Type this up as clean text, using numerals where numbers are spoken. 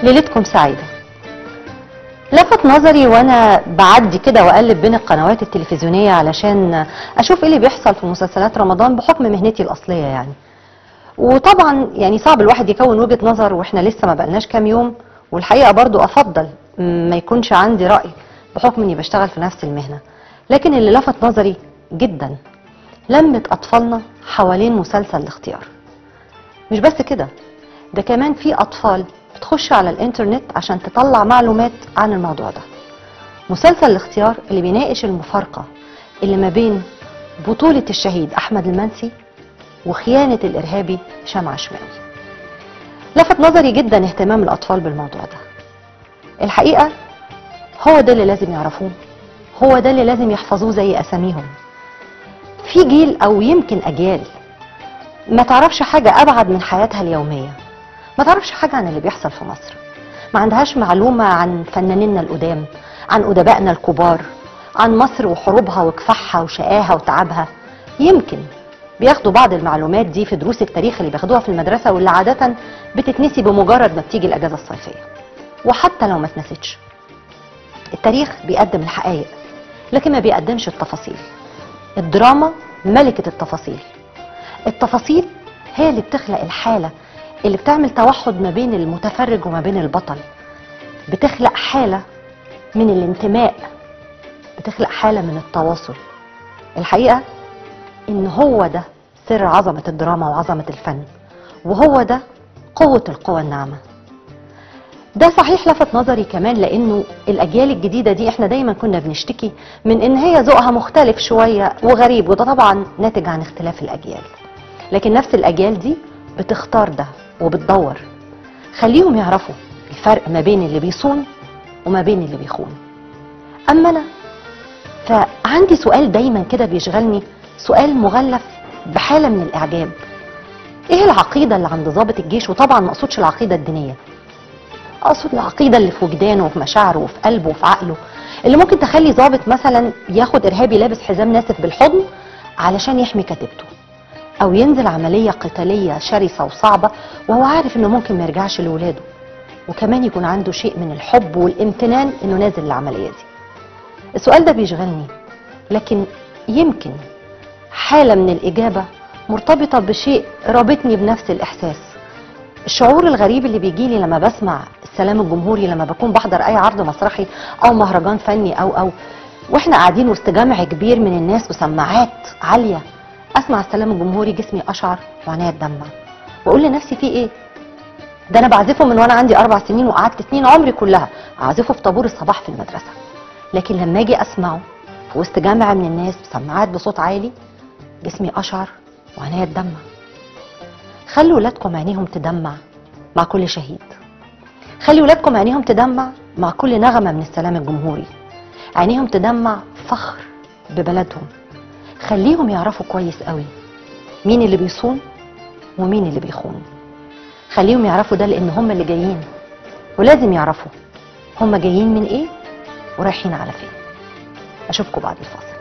ليلتكم سعيدة. لفت نظري وانا بعدي كده واقلب بين القنوات التلفزيونية علشان اشوف ايه اللي بيحصل في مسلسلات رمضان بحكم مهنتي الاصلية يعني. وطبعا يعني صعب الواحد يكون وجهة نظر واحنا لسه ما بقلناش كام يوم، والحقيقة برضو افضل ما يكونش عندي رأي بحكم اني بشتغل في نفس المهنة. لكن اللي لفت نظري جدا لمة اطفالنا حوالين مسلسل الاختيار. مش بس كده، ده كمان في اطفال بتخش على الانترنت عشان تطلع معلومات عن الموضوع ده. مسلسل الاختيار اللي بيناقش المفارقة اللي ما بين بطولة الشهيد احمد المنسي وخيانة الارهابي هشام عشماوي. لفت نظري جدا اهتمام الاطفال بالموضوع ده. الحقيقة هو ده اللي لازم يعرفوه، هو ده اللي لازم يحفظوه زي اساميهم. في جيل او يمكن اجيال ما تعرفش حاجة ابعد من حياتها اليومية، ما تعرفش حاجة عن اللي بيحصل في مصر، ما عندهاش معلومة عن فنانينا القدام، عن أدبائنا الكبار، عن مصر وحروبها وكفاحها وشقاها وتعبها. يمكن بياخدوا بعض المعلومات دي في دروس التاريخ اللي بياخدوها في المدرسة واللي عادة بتتنسي بمجرد ما بتيجي الأجازة الصيفية. وحتى لو ما اتنسيتش، التاريخ بيقدم الحقائق لكن ما بيقدمش التفاصيل. الدراما ملكة التفاصيل. التفاصيل هي اللي بتخلق الحالة اللي بتعمل توحد ما بين المتفرج وما بين البطل، بتخلق حالة من الانتماء، بتخلق حالة من التواصل. الحقيقة ان هو ده سر عظمة الدراما وعظمة الفن، وهو ده قوة القوى الناعمة. ده صحيح لفت نظري كمان لانه الاجيال الجديدة دي احنا دايما كنا بنشتكي من ان هي ذوقها مختلف شوية وغريب، وده طبعا ناتج عن اختلاف الاجيال. لكن نفس الاجيال دي بتختار ده وبتدور. خليهم يعرفوا الفرق ما بين اللي بيصون وما بين اللي بيخون. اما انا فعندي سؤال دايما كده بيشغلني، سؤال مغلف بحالة من الاعجاب. ايه العقيدة اللي عند ضابط الجيش؟ وطبعا ما اقصدش العقيدة الدينية، اقصد العقيدة اللي في وجدانه وفي مشاعره وفي قلبه وفي عقله، اللي ممكن تخلي ضابط مثلا ياخد ارهابي لابس حزام ناسف بالحضن علشان يحمي كتيبته، او ينزل عملية قتالية شرسة وصعبة وهو عارف انه ممكن ما يرجعش لولاده، وكمان يكون عنده شيء من الحب والامتنان انه نازل العملية دي. السؤال ده بيشغلني، لكن يمكن حالة من الاجابة مرتبطة بشيء رابطني بنفس الاحساس. الشعور الغريب اللي بيجيلي لما بسمع السلام الجمهوري، لما بكون بحضر اي عرض مسرحي او مهرجان فني او واحنا قاعدين وسط جمع كبير من الناس وسماعات عالية، اسمع السلام الجمهوري جسمي اشعر وعينيا تدمع، واقول لنفسي في ايه؟ ده انا بعزفه من وانا عندي 4 سنين وقعدت سنين عمري كلها اعزفه في طابور الصباح في المدرسه. لكن لما اجي اسمعه في وسط جامع من الناس بسماعات بصوت عالي، جسمي اشعر وعينيا تدمع. خلوا ولادكم عينيهم تدمع مع كل شهيد. خلي ولادكم عينيهم تدمع مع كل نغمه من السلام الجمهوري. عينيهم تدمع فخر ببلدهم. خليهم يعرفوا كويس قوي مين اللي بيصون ومين اللي بيخون. خليهم يعرفوا ده لان هم اللي جايين، ولازم يعرفوا هم جايين من ايه ورايحين على فين. اشوفكم بعد الفاصل.